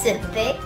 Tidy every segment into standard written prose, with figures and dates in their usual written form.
Sippy.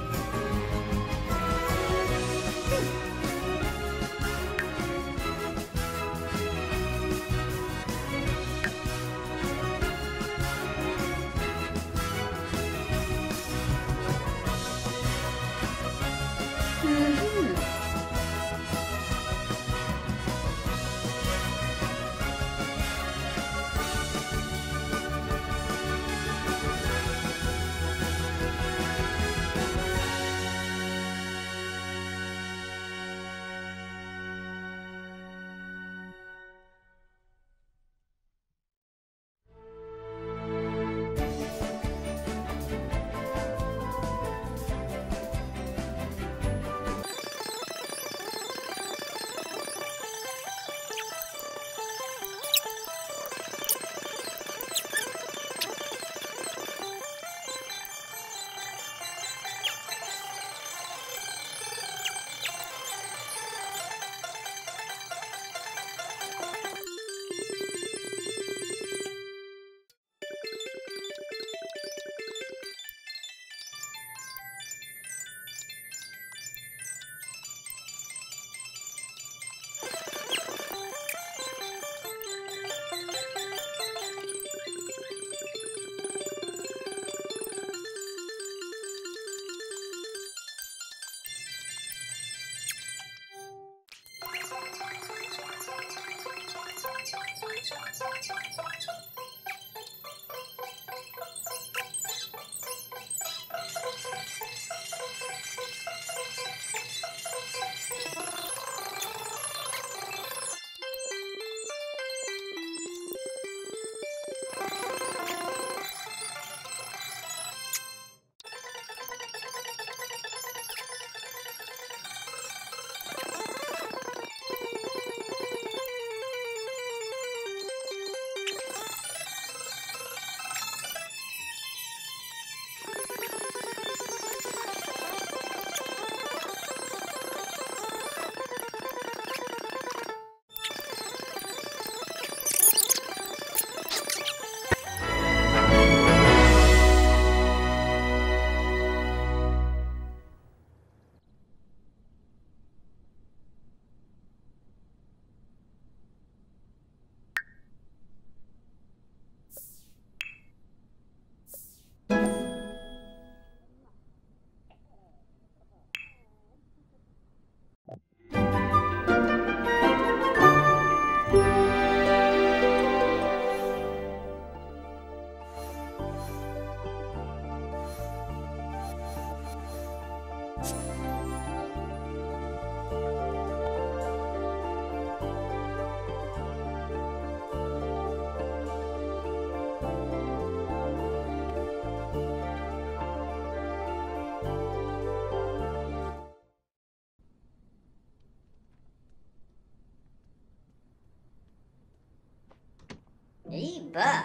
Eba.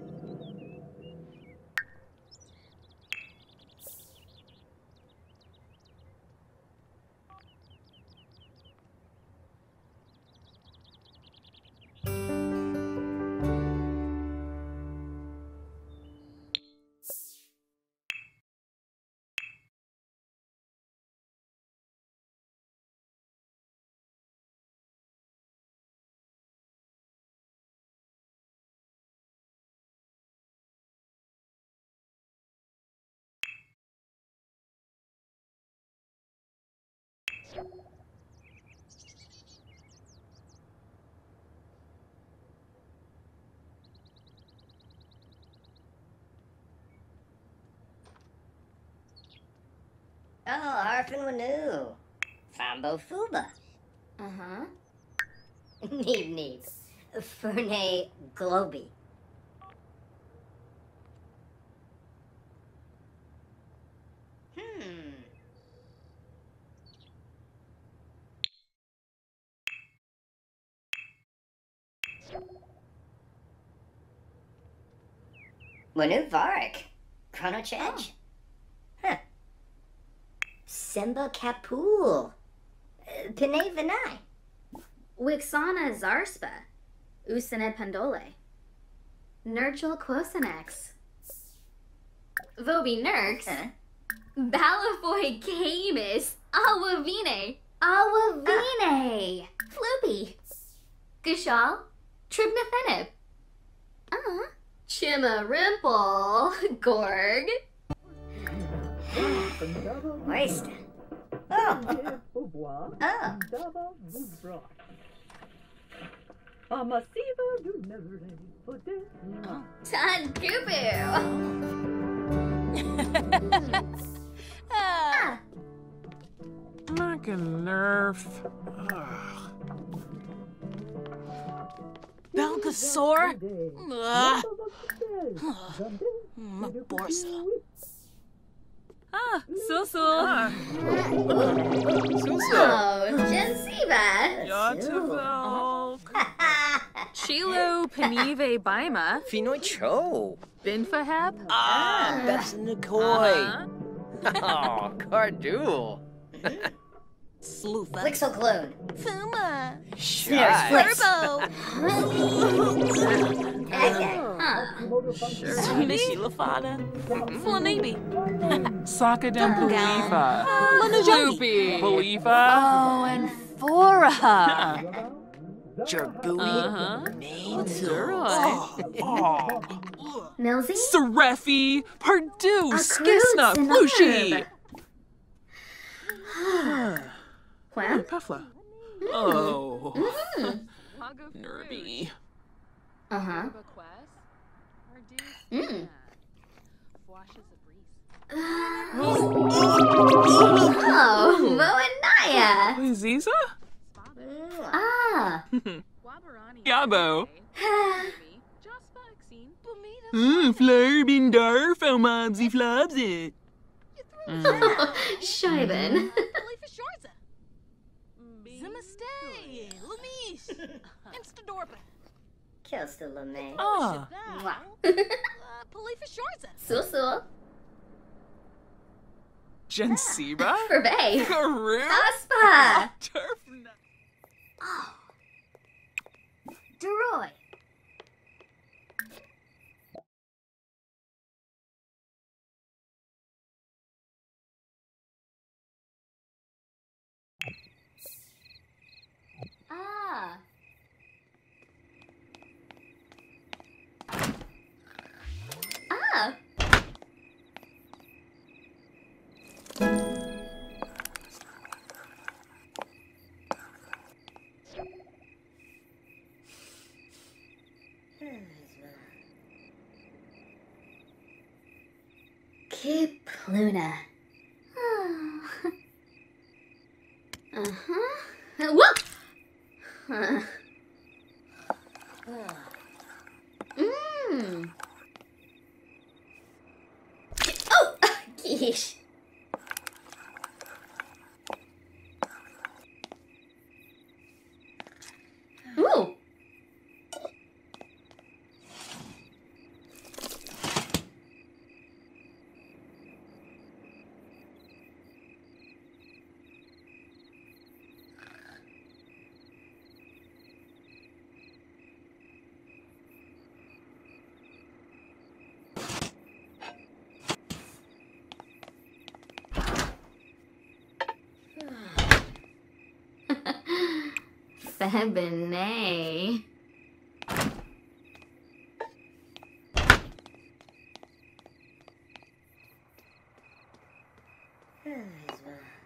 Oh, Harfin Wanu. Fambo Fuba. Uh-huh. Neeb Neeb. Ferne Globy. Wanu Varek. Chrono Chedge. Huh. Simba Kapul. Pinay Vinay. Wixana Zarspa. Usane Pandole. Nurchel Quosanex. Vobi Nurks. Huh? Balafoy Camus. Awavine. Awavine. Floopy. Gashal. Tribnathenib. Chimarimple. Gorg. Oyster. Oh. Tankubu. Nerf. Belgasaur? Borsa. Susu. Oh, Jensiva. Yatavelk. Chilo Penive Baima. Finoi Cho. Binfaheb. Besnikoi. Oh, Cardul. Sloofa. Flixoclone. Fuma. Snares Flix. Shilafana. Flanibi. Sakadem Belifa. Loopy. Belifa. Oh, and Fora. Jergui. Milsey? Serefi. Pardue. A Skisna. crude Flushy. Well, Puffla. Oh. Nervy. Oh, Moanaya. Ziza? Yabo. Flarbindar, Fomobsy Flobsy. Scheiben. Kelstalame. Susu. Jensiba? Forbay. Karoo? Aspa. Turfna. Deroy. Kipluna. Whoop! Oh, geesh. Ooh. Febine. As well.